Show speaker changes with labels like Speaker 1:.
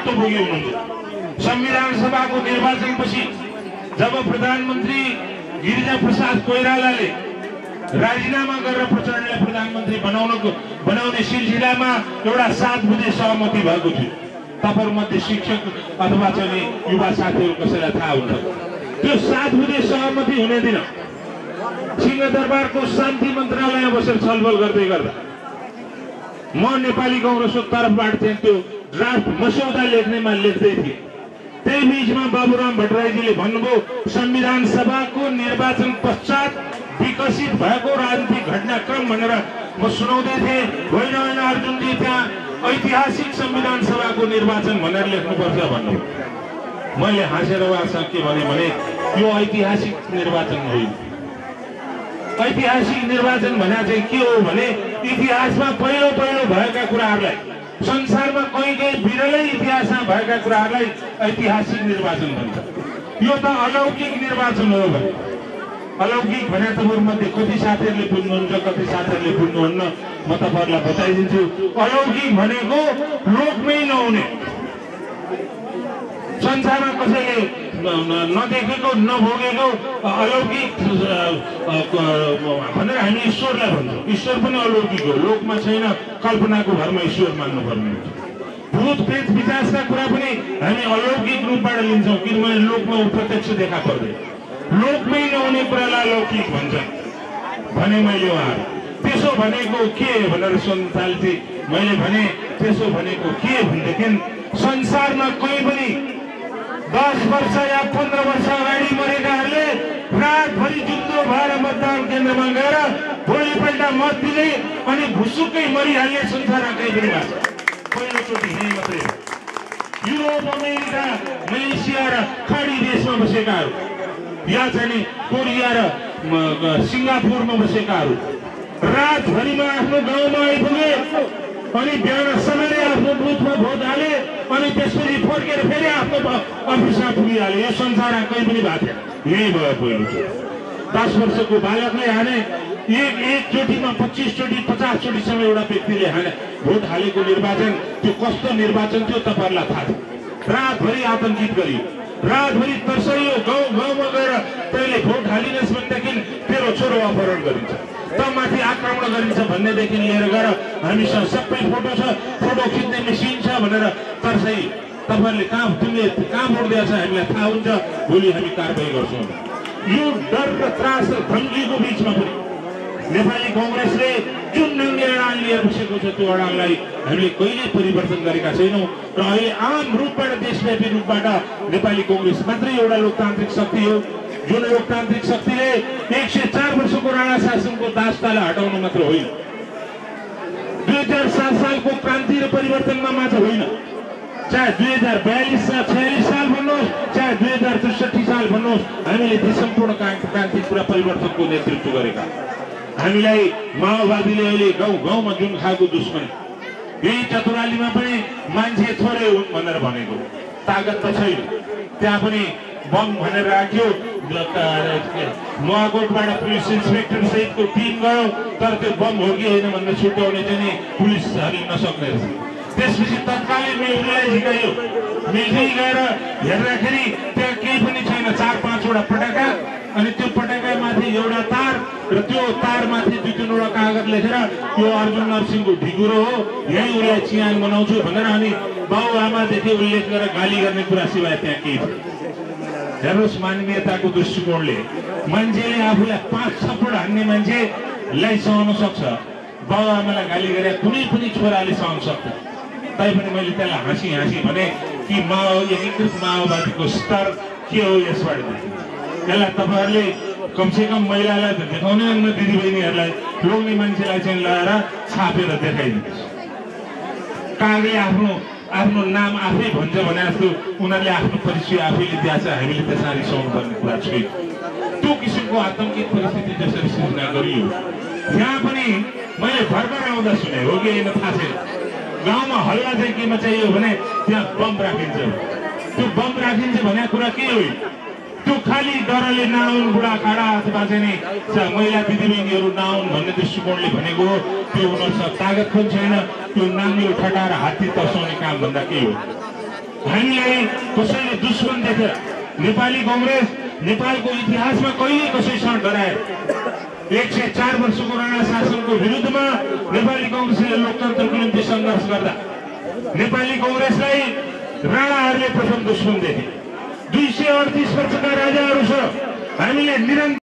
Speaker 1: भुक्तभोगी हुनुहुन्छ। संविधान सभाको निर्वाचनपछि जब प्रधानमन्त्री गिरिजा प्रसाद कोइरालाले राजीनामा गरेर प्रचण्डलाई प्रधानमन्त्री बनाउने सिलसिलामा एउटा 7 बुँदे सहमति भएको थियो। तपाईहरुमध्ये शिक्षक अथवा चाहिँ युवा साथीहरु कसैलाई थाहा हुन्छ? त्यो 7 बुँदे सहमति हुने दिन सिंहदरबारको शान्ति मन्त्रालयमा बसेर छलफल गर्दै गर्दा म नेपाली कांग्रेसको तर्फबाट चाहिँ त्यो ड्राफ्ट मस्यौदा लेख्दै थिए। त्यही बीचमा बाबुराम भट्टराईजीले भन्नुभयो संविधान सभाको निर्वाचन पश्चात विकसित भएको राजनीतिक घटनाक्रम भनेर म सुनाउँदै थिएँ। होइन अर्जुनजी त्यहाँ ऐतिहासिक संविधान सभाको निर्वाचन भनेर लेख्नुपर्छ भन्नुभयो। मैले हाँसेर उहाँसँग के भने यो ऐतिहासिक निर्वाचन होइन। ऐतिहासिक निर्वाचन भने चाहिँ के हो भने इतिहासमा पहिलो भएका कुराहरूलाई, संसारमा कहीँ विरलै इतिहासमा भएका कुराहरूलाई ऐतिहासिक निर्वाचन भन्छ। यो त अलौकिक निर्वाचन हो भने अलौकिक भने तपाईहरुमध्ये कति साथीहरुले बुझ्नुहुन्छ कति साथीहरुले बुझ्नुहुन्न म तपाईहरुलाई बताइदिन्छु। अलौकिक भनेको लोकमै नहुने, संसारमा कसैले नदेखेको नभोगेको अलौकिक भनेर हामी ईश्वरलाई भन्छौँ। ईश्वर पनि अलौकिक हो, लोकमा छैन, कल्पनाको भरमा ईश्वर मान्नुपर्ने हुन्छ। भूत प्रेत विकासका कुरा पनि हामी अलौकिक रूपबाट लिन्छौँ किनभने लोकमा प्रत्यक्ष देखा पर्दैन। लोकमै नहुने कुरालाई अलौकिक भन्छ भने मैले उहाँहरू त्यसो भनेको के भनेर सोध्दाखेरि मैले भने त्यसो भनेको के भनेदेखि संसारमा कोही पनि 10 वर्ष या 15 वर्ष अगाडि मरेकाहरूले रातभरि जुद्धो भएर मतदान केन्द्रमा गएर भोलिपल्ट मत दिने अनि भुसुक्कै मरिहाल्ने संसारमा कहीँ पनि भएको छ। पहिलोचोटि यही मात्रै हो। युरोप, अमेरिका, मलेसिया र खाडी देशमा बसेकाहरू या चाहिँ कोरिया र सिङ्गापुरमा बसेकाहरू रातभरिमा आफ्नो गाउँमा आइपुगे अनि बिहान सबैले आफ्नो बुथमा भोट हाले अनि त्यसपछि फर्केर फेरि आफ्नो अफिसमा पुगिहाले। यो संसारमा कहीँ पनि भएको थिएन। यही भयो पहिलोचोटि। 10 वर्षको बालकले हाने एकचोटिमा 25 चोटि 50 चोटिसम्म एउटा व्यक्तिले हाने भोट हालेको निर्वाचन त्यो कस्तो निर्वाचन थियो तपाईहरुलाई थाहा छ। रातभरि आतंकित गरियो, रातभरि तर्साइयो, गाउँमा गएर तैँले भोट हालिनस् भनेदेखि तेरो छोरो अपहरण गरिन्छ, त माथि आक्रमण गरिन्छ भन्नेदेखि लिएर गएर हामीसँग सबै फोटो छ, फोटो खिच्ने मेसिन छ भनेर तर्साइ तपाईहरुले तिमीले कहाँ भोट दिएछ हामीलाई थाहा हुन्छ, भोलि हामी कारबाही गर्छौँ। यो डर र त्रास र धम्कीको बीचमा पनि नेपाली कांग्रेसले जुन ढङ्गले अडान लिएर बसेको छ त्यो अडानलाई हामीले कहिल्यै परिवर्तन गरेका छैनौँ र अहिले आम रूपबाट देशव्यापी रूपबाट नेपाली कांग्रेस मात्रै एउटा लोकतान्त्रिक शक्ति हो जुन लोकतान्त्रिक शक्तिले 104 वर्षको राणा शासनको दासतालाई हटाउन मात्र होइन, 2007 सालको क्रान्ति र परिवर्तनमा मात्र होइन, चाहे 2042-46 साल भन्नुहोस् चाहे 2063 साल भन्नुहोस्, हामीले ती सम्पूर्ण क्रान्ति पुरा परिवर्तनको नेतृत्व गरेका। हामीलाई माओवादीले अहिले गाउँमा जुन खालको दुश्मनी, यही चतुरालीमा पनि मान्छे थोरै हुन् भनेर भनेको, तागत त छैन, त्यहाँ पनि बम भनेर राख्यो। नुवाकोटबाट पुलिस इन्सपेक्टर सहितको टिम गयो तर त्यो बम हो कि होइन भनेर छुट्याउने चाहिँ पुलिसहरूले नसक्ने रहेछ। त्यसपछि तत्कालै मिलिट्रीलाई झिकाइयो, मिलिट्री गएर हेर्दाखेरि त्यहाँ केही पनि छैन, 4-5 वटा पटाका अनि त्यो पटाकामाथि एउटा तार र त्यो तारमाथि 2-3 कागज लेखेर यो अर्जुन नरसिंहको ढिकुरो हो, यही उसलाई चियान बनाउँछु भनेर अनि बाउ आमादेखि उल्लेख गरेर गाली गर्ने कुरा सिवाय त्यहाँ केही थियो। हेर्नुहोस्, मानवीयताको दृष्टिकोणले मान्छेले आफूलाई 5 थप्पड हान्ने मान्छेलाई सहन सक्छ, बाउ आमालाई गाली गरे कुनै पनि छोराले सहन सक्छ। तैपनि मैले त्यसलाई हाँसी भने कि एकीकृत माओवादीको स्तर के हो यसबाट यसलाई तपाईहरुले कमसेकम महिलालाई देखाउने न दिदीबहिनीहरूलाई लोग्ने मान्छेलाई चाहिँ लगाएर छापेर देखाइदिनुहोस्। कागले आफ्नो नाम आफै भन्छ भने जस्तो उनीहरूले आफ्नो परिचय आफैले दिएछ, हामीले त्यसमा रिसाउनु पर्ने कुरा छैन। त्यो किसिमको आतंकित परिस्थिति जसरी सृजना गरियो यहाँ पनि मैले भर्खर आउँदा सुने हो कि होइन थाहा छैन, गाउँमा हल्ला चाहिँ केमा चाहियो भने त्यहाँ बम राखिन्छ। त्यो बम राखिन्छ भन्ने कुरा के हो? त्यो खाली डरले नआउन् बुढाखाडा अथवा चाहिँ महिला दिदीबहिनीहरू नआउन् भन्ने दृष्टिकोणले भनेको हो। त्यो उनीहरूसँग तागत पनि छैन, त्यो नाङ्लो ठटाएर हात्ती तर्साउने काम भन्दा के हो? हामीलाई कसैले दुश्मन देखेर नेपाली कांग्रेस नेपालको इतिहासमा कहिले कसैसँग डराए 104 वर्षको राणा शासनको विरुद्धमा नेपाली कांग्रेसले लोकतन्त्रको निम्ति संघर्ष गर्दा नेपाली कांग्रेसलाई राणाहरूले प्रथम दुश्मन देखे। 238 वर्षका राजाहरू छ। हामीले निरन्तर